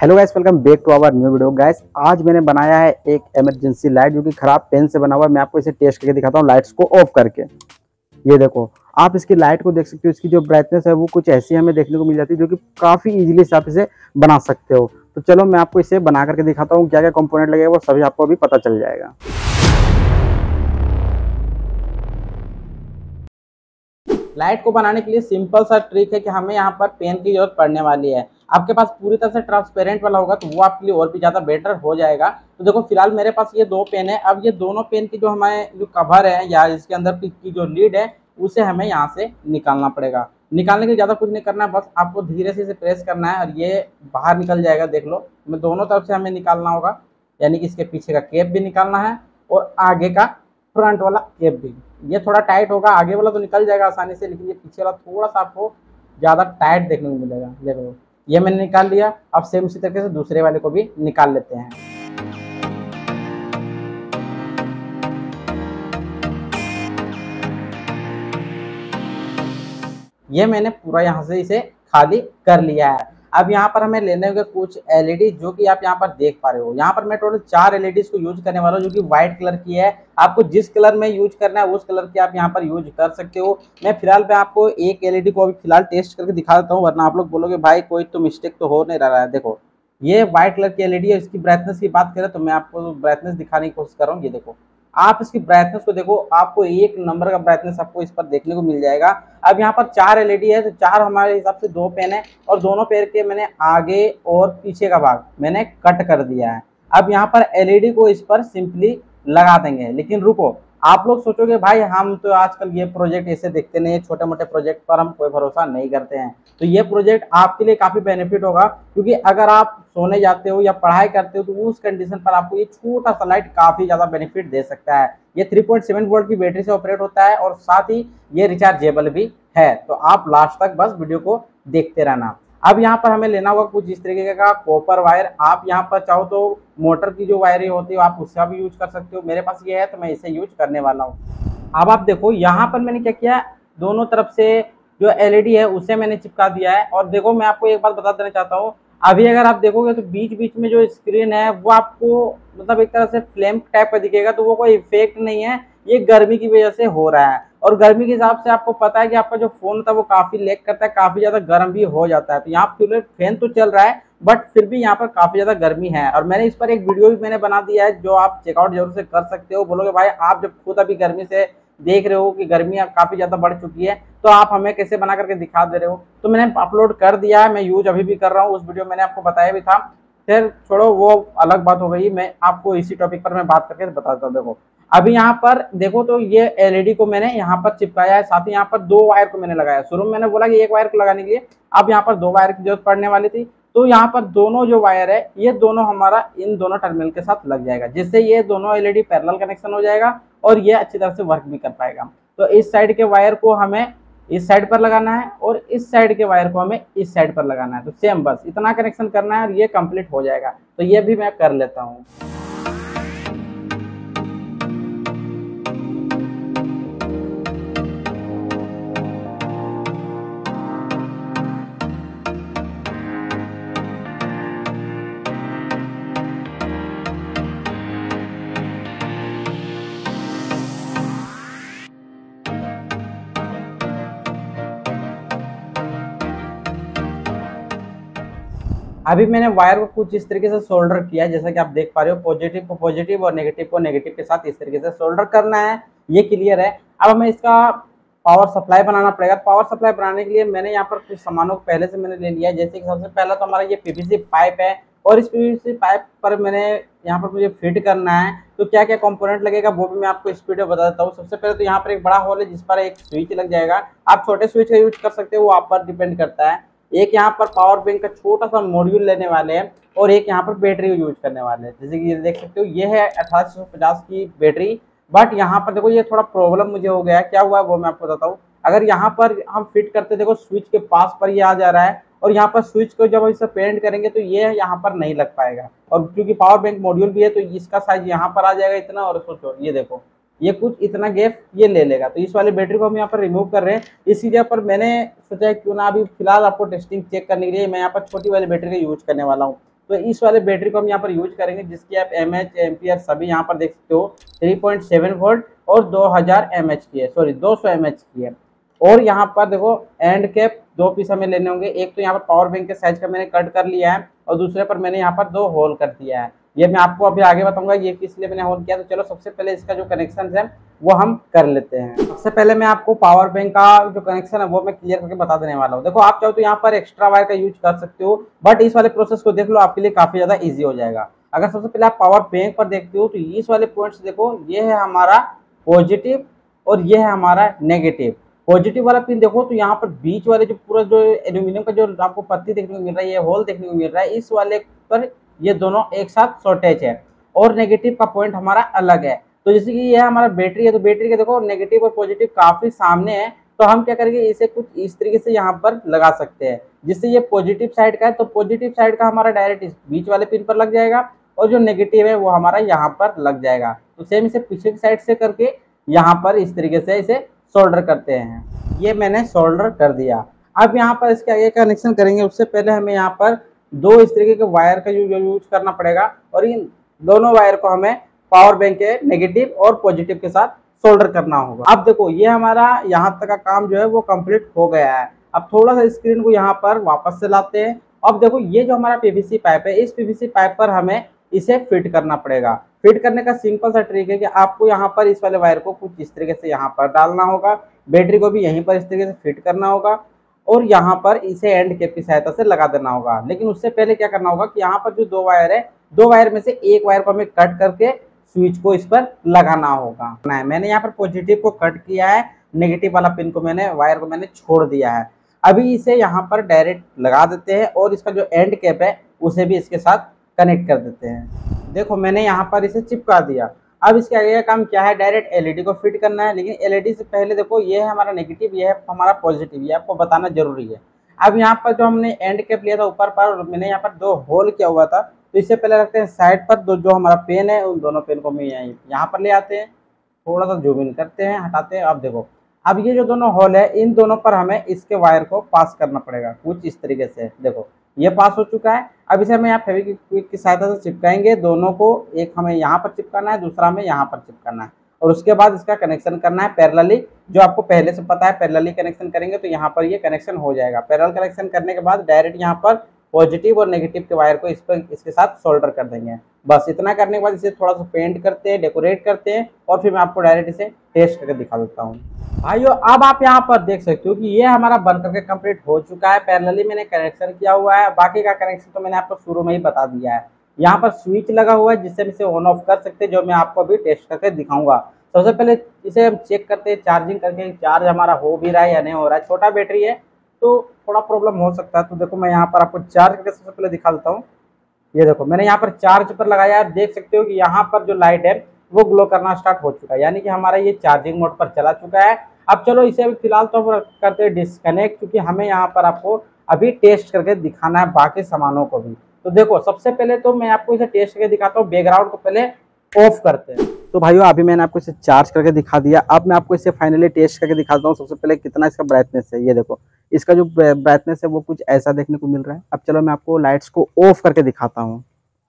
Hello guys, welcome back to our new video. Guys आज मैंने बनाया है एक इमरजेंसी लाइट जो कि खराब पेन से बना हुआ है। मैं आपको इसे टेस्ट करके दिखाता हूँ लाइट्स को ऑफ करके। ये देखो, आप इसकी लाइट को देख सकते हो। इसकी जो ब्राइटनेस है वो कुछ ऐसी हमें देखने को मिल जाती है जो कि काफ़ी इजीली से आप इसे बना सकते हो। तो चलो मैं आपको इसे बना करके दिखाता हूँ। क्या क्या कंपोनेंट लगेगा वो सभी आपको अभी पता चल जाएगा। लाइट को बनाने के लिए सिंपल सा ट्रिक है कि हमें यहाँ पर पेन की जरूरत पड़ने वाली है। आपके पास पूरी तरह से ट्रांसपेरेंट वाला होगा तो वो आपके लिए और भी ज़्यादा बेटर हो जाएगा। तो देखो, फिलहाल मेरे पास ये दो पेन है। अब ये दोनों पेन की जो हमारे जो कवर है या इसके अंदर की जो लीड है उसे हमें यहाँ से निकालना पड़ेगा। निकालने के लिए ज़्यादा कुछ नहीं करना है, बस आपको धीरे से इसे प्रेस करना है और ये बाहर निकल जाएगा। देख लो, मैं दोनों तरफ से हमें निकालना होगा, यानी कि इसके पीछे का केप भी निकालना है और आगे का फ्रंट वाला केप भी। ये थोड़ा टाइट होगा, आगे वाला तो निकल जाएगा आसानी से, लेकिन ये पीछे वाला थोड़ा सा आपको ज़्यादा टाइट देखने को मिलेगा। देखो, ये मैंने निकाल लिया। अब सेम उसी तरीके से दूसरे वाले को भी निकाल लेते हैं। ये मैंने पूरा यहाँ से इसे खाली कर लिया है। अब यहाँ पर हमें लेने होंगे कुछ एलईडी जो कि आप यहाँ पर देख पा रहे हो। यहाँ पर मैं टोटल 4 एलईडी को यूज करने वाला हूँ जो कि व्हाइट कलर की है। आपको जिस कलर में यूज करना है उस कलर की आप यहाँ पर यूज कर सकते हो। मैं फिलहाल मैं आपको एक एलईडी को अभी फिलहाल टेस्ट करके दिखा देता हूँ, वरना आप लोग बोलोगे भाई कोई तो मिस्टेक तो हो नहीं रहा है। देखो, ये व्हाइट कलर की एलईडी है। इसकी ब्राइटनेस की बात करें तो मैं आपको ब्राइटनेस दिखाने की कोशिश कर रहा हूँ। ये देखो, आप इसकी ब्राइटनेस को देखो, आपको एक नंबर का ब्राइटनेस आपको इस पर देखने को मिल जाएगा। अब यहाँ पर 4 एलईडी है तो 4 हमारे हिसाब से 2 पेन है और दोनों पेन के मैंने आगे और पीछे का भाग मैंने कट कर दिया है। अब यहाँ पर एलईडी को इस पर सिंपली लगा देंगे। लेकिन रुको, आप लोग सोचोगे भाई हम तो आजकल ये प्रोजेक्ट ऐसे देखते नहीं, छोटे मोटे प्रोजेक्ट पर हम कोई भरोसा नहीं करते हैं। तो ये प्रोजेक्ट आपके लिए काफी बेनिफिट होगा, क्योंकि अगर आप सोने जाते हो या पढ़ाई करते हो तो उस कंडीशन पर आपको ये छोटा सा लाइट काफी ज्यादा बेनिफिट दे सकता है। ये 3.7 वोल्ट की बैटरी से ऑपरेट होता है और साथ ही ये रिचार्जेबल भी है। तो आप लास्ट तक बस वीडियो को देखते रहना। अब यहाँ पर हमें लेना होगा कुछ इस तरीके का कॉपर वायर। आप यहाँ पर चाहो तो मोटर की जो वायरें होती है आप उसका भी यूज कर सकते हो। मेरे पास ये है तो मैं इसे यूज करने वाला हूँ। अब आप देखो, यहाँ पर मैंने क्या किया, दोनों तरफ से जो एलईडी है उसे मैंने चिपका दिया है। और देखो, मैं आपको एक बात बता देना चाहता हूँ, अभी अगर आप देखोगे तो बीच बीच में जो स्क्रीन है वो आपको मतलब एक तरह से फ्लेम टाइप का दिखेगा, तो वो कोई इफेक्ट नहीं है, ये गर्मी की वजह से हो रहा है। और गर्मी के हिसाब से आपको पता है कि आपका जो फोन होता है वो काफी लैग करता है, काफी ज्यादा गर्म भी हो जाता है। तो यहाँ पर फैन तो चल रहा है बट फिर भी यहाँ पर काफी ज्यादा गर्मी है। और मैंने इस पर एक वीडियो भी मैंने बना दिया है जो आप चेकआउट जरूर से कर सकते हो। बोलोगे भाई आप जब खुद अभी गर्मी से देख रहे हो कि गर्मी अब काफी ज्यादा बढ़ चुकी है तो आप हमें कैसे बना करके दिखा दे रहे हो, तो मैंने अपलोड कर दिया है। मैं यूज अभी भी कर रहा हूँ, उस वीडियो मैंने आपको बताया भी था। फिर छोड़ो, वो अलग बात हो गई। मैं आपको इसी टॉपिक पर मैं बात करके बताता हूँ। देखो, अभी यहाँ पर देखो तो ये एलईडी को मैंने यहाँ पर चिपकाया है, साथ ही यहाँ पर 2 वायर को मैंने लगाया। शुरू में मैंने बोला कि एक वायर को लगाने के लिए, अब यहाँ पर 2 वायर की जरूरत पड़ने वाली थी। तो यहाँ पर दोनों जो वायर है ये दोनों हमारा इन दोनों टर्मिनल के साथ लग जाएगा, जिससे ये दोनों एलईडी पैरेलल कनेक्शन हो जाएगा और ये अच्छी तरह से वर्क भी कर पाएगा। तो इस साइड के वायर को हमें इस साइड पर लगाना है और इस साइड के वायर को हमें इस साइड पर लगाना है। तो सेम बस इतना कनेक्शन करना है और ये कंप्लीट हो जाएगा। तो ये भी मैं कर लेता हूँ। अभी मैंने वायर को कुछ इस तरीके से सोल्डर किया है, जैसा कि आप देख पा रहे हो। पॉजिटिव को पॉजिटिव और नेगेटिव को नेगेटिव के साथ इस तरीके से सोल्डर करना है, ये क्लियर है। अब हमें इसका पावर सप्लाई बनाना पड़ेगा। पावर सप्लाई बनाने के लिए मैंने यहाँ पर कुछ सामानों को पहले से मैंने ले लिया है। जैसे कि सबसे पहला तो हमारा ये पीवीसी पाइप है और इस पीवीसी पाइप पर मैंने यहाँ पर मुझे फिट करना है। तो क्या क्या कंपोनेंट लगेगा वो भी मैं आपको इस वीडियो बता देता हूँ। सबसे पहले तो यहाँ पर एक बड़ा होल है जिस पर एक स्विच लग जाएगा। आप छोटे स्विच का यूज कर सकते हो, वो आप पर डिपेंड करता है। एक यहाँ पर पावर बैंक का छोटा सा मॉड्यूल लेने वाले हैं और एक यहाँ पर बैटरी यूज करने वाले हैं। जैसे कि ये देख सकते हो, ये है 1850 की बैटरी। बट यहाँ पर देखो, ये थोड़ा प्रॉब्लम मुझे हो गया है। क्या हुआ है वो मैं आपको बताता हूँ। अगर यहाँ पर हम फिट करते, देखो स्विच के पास पर ये आ जा रहा है और यहाँ पर स्विच को जब इसे पेंट करेंगे तो ये यहाँ पर नहीं लग पाएगा। और क्योंकि पावर बैंक मॉड्यूल भी है तो इसका साइज यहाँ पर आ जाएगा इतना, और सोचो ये देखो ये कुछ इतना गैप ये ले लेगा। तो इस वाले बैटरी को हम यहाँ पर रिमूव कर रहे हैं। इसी जगह पर मैंने सोचा क्यों ना अभी फिलहाल आपको टेस्टिंग चेक करने के लिए मैं यहाँ पर छोटी वाली बैटरी का यूज करने वाला हूँ। तो इस वाले बैटरी को हम यहाँ पर यूज करेंगे, जिसकी आप एमएच एम्पियर सभी यहाँ पर देख सकते हो 3.7 वोल्ट और 2000 एमएच की है, सॉरी 200 एमएच की है। और यहाँ पर देखो एंड कैप 2 पीस हमें लेने होंगे। एक तो यहाँ पर पावर बैंक के साइज का मैंने कट कर लिया है और दूसरे पर मैंने यहाँ पर 2 होल कर दिया है। ये मैं आपको अभी आगे बताऊंगा ये किस लिए मैंने होल किया। तो चलो सबसे पहले इसका जो कनेक्शन है वो हम कर लेते हैं। सबसे पहले मैं आपको पावर बैंक का जो कनेक्शन है वो मैं क्लियर करके बता देने वाला हूँ। देखो आप चाहो तो यहाँ पर एक्स्ट्रा वायर का यूज कर सकते हो, बट इस वाले प्रोसेस को देख लो, आपके लिए काफी ज्यादा ईजी हो जाएगा। अगर सबसे पहले आप पावर बैंक पर देखते हो तो इस वाले पॉइंट्स देखो, ये है हमारा पॉजिटिव और ये है हमारा नेगेटिव। पॉजिटिव वाला पिन देखो तो यहाँ पर बीच वाले जो पूरा जो एल्यूमिनियम का जो आपको पत्ती देखने को मिल रहा है, ये होल देखने को मिल रहा है, इस वाले पर ये दोनों एक साथ शॉर्टेज है और नेगेटिव का पॉइंट हमारा अलग है। तो जैसे कि ये हमारा बैटरी है, तो बैटरी के देखो नेगेटिव और पॉजिटिव काफी सामने है, तो हम क्या करेंगे इसे कुछ इस तरीके से यहाँ पर लगा सकते हैं, जिससे ये पॉजिटिव साइड का है तो पॉजिटिव साइड का हमारा डायरेक्ट इस बीच वाले पिन पर लग जाएगा और जो नेगेटिव है वो हमारा यहाँ पर लग जाएगा। तो सेम इसे पीछे की साइड से करके यहाँ पर इस तरीके से इसे सोल्डर करते हैं। ये मैंने सोल्डर कर दिया। अब यहाँ पर इसके आगे कनेक्शन करेंगे, उससे पहले हमें यहाँ पर 2 इस तरीके के वायर का यूज करना पड़ेगा और इन दोनों वायर को हमें पावर बैंक के नेगेटिव और पॉजिटिव के साथ सोल्डर करना होगा। अब देखो ये हमारा यहाँ तक का काम जो है वो कंप्लीट हो गया है। अब थोड़ा सा स्क्रीन को यहाँ पर वापस से लाते हैं। अब देखो ये जो हमारा पीवीसी पाइप है, इस पीवीसी पाइप पर हमें इसे फिट करना पड़ेगा। फिट करने का सिंपल सा ट्रिक है कि आपको यहाँ पर इस वाले वायर को कुछ इस तरीके से यहाँ पर डालना होगा, बैटरी को भी यहीं पर इस तरीके से फिट करना होगा और यहाँ पर इसे एंड कैप की सहायता से लगा देना होगा। लेकिन उससे पहले क्या करना होगा कि यहाँ पर जो 2 वायर है, 2 वायर में से एक वायर को हमें कट करके स्विच को इस पर लगाना होगा। मैंने यहाँ पर पॉजिटिव को कट किया है, नेगेटिव वाला पिन को वायर को मैंने छोड़ दिया है। अभी इसे यहाँ पर डायरेक्ट लगा देते हैं और इसका जो एंड कैप है उसे भी इसके साथ कनेक्ट कर देते हैं। देखो मैंने यहाँ पर इसे चिपका दिया। अब इसके आगे का काम क्या है, डायरेक्ट एलईडी को फिट करना है। लेकिन एलईडी से पहले देखो ये है हमारा नेगेटिव, ये है हमारा पॉजिटिव, ये आपको बताना जरूरी है। अब यहाँ पर जो हमने एंड कैप लिया था ऊपर पर, और मैंने यहाँ पर 2 होल किया हुआ था, तो इससे पहले रखते हैं साइड पर जो हमारा पेन है, उन दोनों पेन को हम यहाँ पर ले आते हैं, थोड़ा सा जूम इन करते हैं, हटाते हैं। अब देखो अब ये जो दोनों होल है, इन दोनों पर हमें इसके वायर को पास करना पड़ेगा कुछ इस तरीके से। देखो ये पास हो चुका है। अब इसे हमें यहाँ फेविक्विक की सहायता से चिपकाएंगे दोनों को। एक हमें यहाँ पर चिपकाना है, दूसरा हमें यहाँ पर चिपकाना है और उसके बाद इसका कनेक्शन करना है पैरेलली, जो आपको पहले से पता है। पैरेलली कनेक्शन करेंगे तो यहाँ पर ये कनेक्शन हो जाएगा। पैरेलल कनेक्शन करने के बाद डायरेक्ट यहाँ पर पॉजिटिव और नेगेटिव के वायर को इसके साथ सोल्डर कर देंगे। बस इतना करने के बाद इसे थोड़ा सा पेंट करते हैं, डेकोरेट करते हैं और फिर मैं आपको डायरेक्ट इसे टेस्ट करके दिखा देता हूँ। भाइयों अब आप यहाँ पर देख सकते हो कि ये हमारा बन करके कंप्लीट हो चुका है। पैरेलली मैंने कनेक्शन किया हुआ है, बाकी का कनेक्शन तो मैंने आपको शुरू में ही बता दिया है। यहाँ पर स्विच लगा हुआ है जिससे इसे ऑन ऑफ कर सकते हैं, जो मैं आपको अभी टेस्ट करके दिखाऊंगा। सबसे पहले इसे हम चेक करते हैं चार्जिंग करके, चार्ज हमारा हो भी रहा है या नहीं हो रहा है। छोटा बैटरी है तो थोड़ा प्रॉब्लम हो सकता है। तो देखो मैं यहाँ पर आपको चार्ज करके सबसे पहले दिखा देता हूँ। ये देखो मैंने यहाँ पर चार्ज पर लगाया है, देख सकते हो कि यहाँ पर जो लाइट है वो ग्लो करना स्टार्ट हो चुका है, यानी कि हमारा ये चार्जिंग मोड पर चला चुका है। अब चलो इसे अभी फिलहाल तो करते हैं डिस्कनेक्ट, क्योंकि हमें यहाँ पर आपको अभी टेस्ट करके दिखाना है बाकी सामानों को भी। तो देखो सबसे पहले तो मैं आपको इसे टेस्ट करके दिखाता हूँ। बैकग्राउंड को पहले ऑफ करते हैं। तो भाइयों अभी मैंने आपको इसे चार्ज करके दिखा दिया। अब मैं आपको इसे फाइनली टेस्ट करके दिखाता हूँ। सबसे पहले कितना इसका ब्राइटनेस है, ये देखो इसका जो ब्राइटनेस है वो कुछ ऐसा देखने को मिल रहा है। अब चलो मैं आपको लाइट्स को ऑफ करके दिखाता हूँ।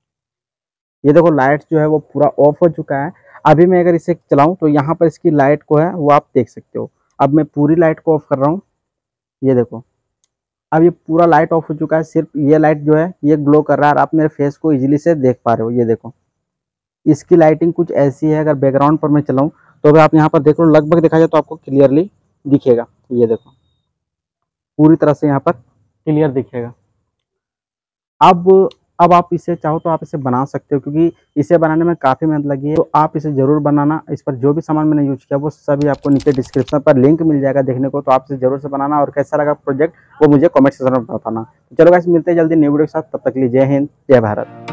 ये देखो लाइट जो है वो पूरा ऑफ हो चुका है। अभी मैं अगर इसे चलाऊं तो यहाँ पर इसकी लाइट को है वो आप देख सकते हो। अब मैं पूरी लाइट को ऑफ कर रहा हूँ, ये देखो अब ये पूरा लाइट ऑफ हो चुका है। सिर्फ ये लाइट जो है ये ग्लो कर रहा है और आप मेरे फेस को इजीली से देख पा रहे हो। ये देखो इसकी लाइटिंग कुछ ऐसी है। अगर बैकग्राउंड पर मैं चलाऊं तो अगर आप यहाँ पर देख लो, लगभग देखा जाए तो आपको क्लियरली दिखेगा। ये देखो पूरी तरह से यहाँ पर क्लियर दिखेगा। अब आप इसे चाहो तो आप इसे बना सकते हो, क्योंकि इसे बनाने में काफ़ी मेहनत लगी है। तो आप इसे ज़रूर बनाना। इस पर जो भी सामान मैंने यूज किया वो सभी आपको नीचे डिस्क्रिप्शन पर लिंक मिल जाएगा देखने को। तो आप इसे जरूर से बनाना और कैसा लगा प्रोजेक्ट वो मुझे कमेंट सेक्शन में बताना। चलो गाइस मिलते हैं जल्दी न्यू वीडियो के साथ, तब तक के लिए जय हिंद जय भारत।